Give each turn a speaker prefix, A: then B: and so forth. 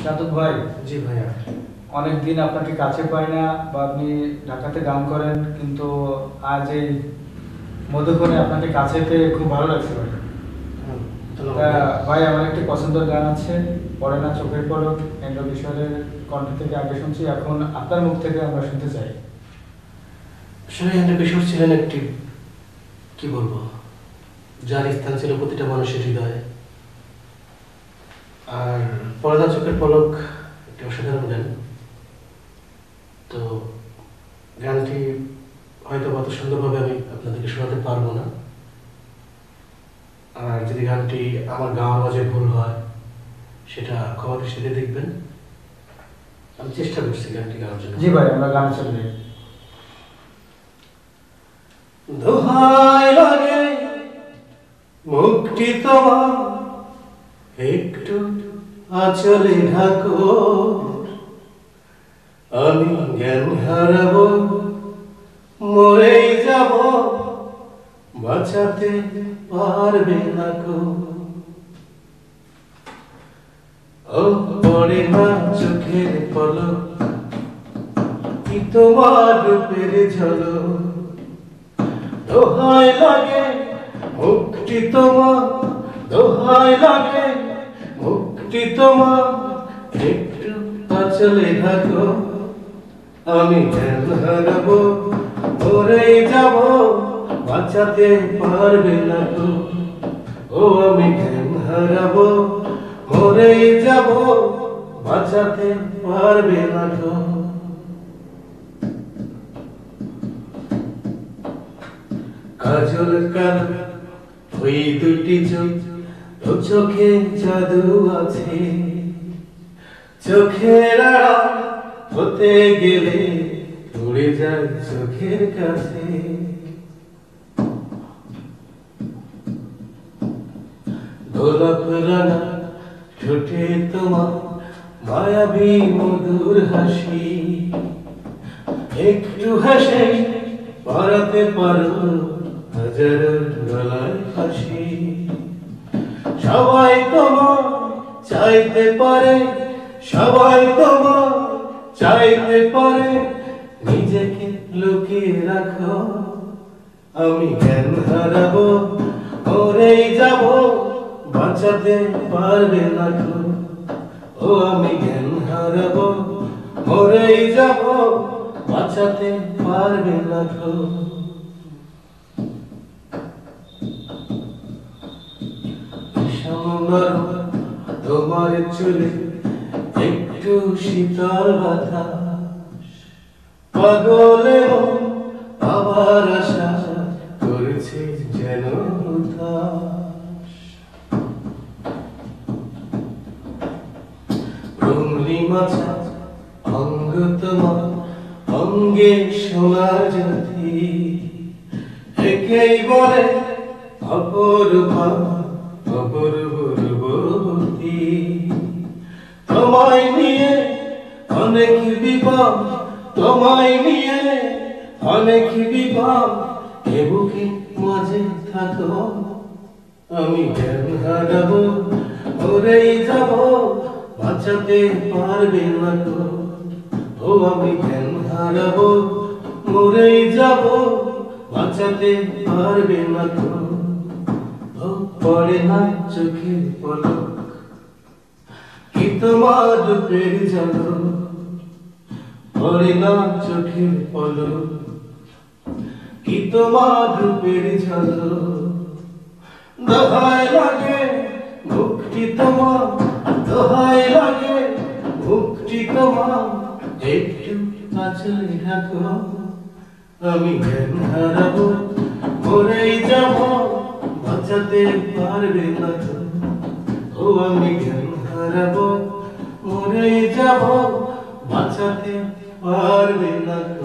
A: সাদত ভাই,
B: জি ভাইয়া।
A: অনেক দিন আপনাকে কাছে পাই না, বা আপনি ঢাকাতে গান করেন, কিন্তু আজ এই মধ্যক্ষণে আপনাকে কাছে পেয়ে খুব ভালো লাগছে ভাই। ভাই, আমার একটি পছন্দের গান আছে, পড়ে না চোখের পলক, এন্ড্র কিশোরের কণ্ঠ থেকে আগে শুনছি, এখন আপনার মুখ থেকে আমরা শুনতে চাই।
B: আসলে এন্ড্র কিশোর ছিলেন একটি, কি বলবো, যার স্থান ছিল প্রতিটা মানুষের হৃদয়ে। আর পর্দা চোখের পলক একটি অসাধারণ গান। তো গানটি হয়তো কত সুন্দরভাবে আমি আপনাদেরকে শোনাতে পারবো না, আর যদি গানটি আমার গাওয়ার মাঝে ভুল হয় সেটা ক্ষমা দৃষ্টিতে দেখবেন। আমি চেষ্টা করছি গানটি গাওয়ার জন্য।
A: জি ভাই, আমরা গান চলবে।
B: দোহাই লাগে মুক্তি তোমার, একটু আঁচলে ঢাকো, আমি জ্ঞান হারাবো, মরেই যাব, বাঁচাতে পারবে না কো। ও পড়ে না চোখের পলক, কি তোমার রূপের ঝলক। দোহাই লাগে মুক্তি তোমার, দোহাই লাগে মুক্তি তোমার, একটু আঁচলে ঢাকো, আমি জ্ঞান হারাবো, মরেই যাব, বাঁচাতে পারবে না তো। ও আমি জ্ঞান হারাবো, মরেই যাব, বাঁচাতে পারবে না তো। কাজল কাল ওই দুটি চোখ, ও চোখে জাদু আছে, চোখের আড়াল হতে গেলে উড়ে যায় চোখের কাছে। গোলাপ রাঙা ঠোঁটে তোমার মায়াবী মধুর হাসি, একটু হাসে পারাতে পারো হাজার গলায় ফাঁসি। সবাই তোমার চাইতে পারে, সবাই তোমার চাইতে পারে, নিজেকে লুকিয়ে রাখো, আমি জ্ঞান হারাবো, মরেই যাব, বাঁচাতে পারবে না তো। ও আমি জ্ঞান হারাবো, মরেই যাব, বাঁচাতে পারবে না তো। তোমার চুলে একটু শীতল বাতাস, পাগলে আবার আশা করেছে যেন উদাস। রঙলি মাছা অঙ্গ তোমার, অঙ্গে সোনার জ্যোতি, একেই বলে অপরূপা অপূর্ব রূপবতী। তোমায় নিয়ে অনেক বিপদ, তোমায় নিয়ে অনেক বিপদ, এ বুকে মাঝে থাকো, আমি জ্ঞান হারাবো, মরেই যাব, বাঁচাতে পারবে না তো। ও আমি জ্ঞান হারাবো, মরেই যাব, বাঁচাতে পারবে না তো। ও পড়ে না চোখের পলক, কি তোমার রূপের ঝলক, পড়ে না চোখের পলক, কি তোমার রূপের ঝলক। দোহাই লাগে মুক্তি তোমার, দোহাই লাগে মুক্তি তোমার, একটু আঁচলে ঢাকো, আমি জ্ঞান হারাবো, মরেই যাব, বাঁচাতে পারবে না তো। ও আমি জ্ঞান হারাবো, মরেই যাব, বাঁচাতে পারবে না।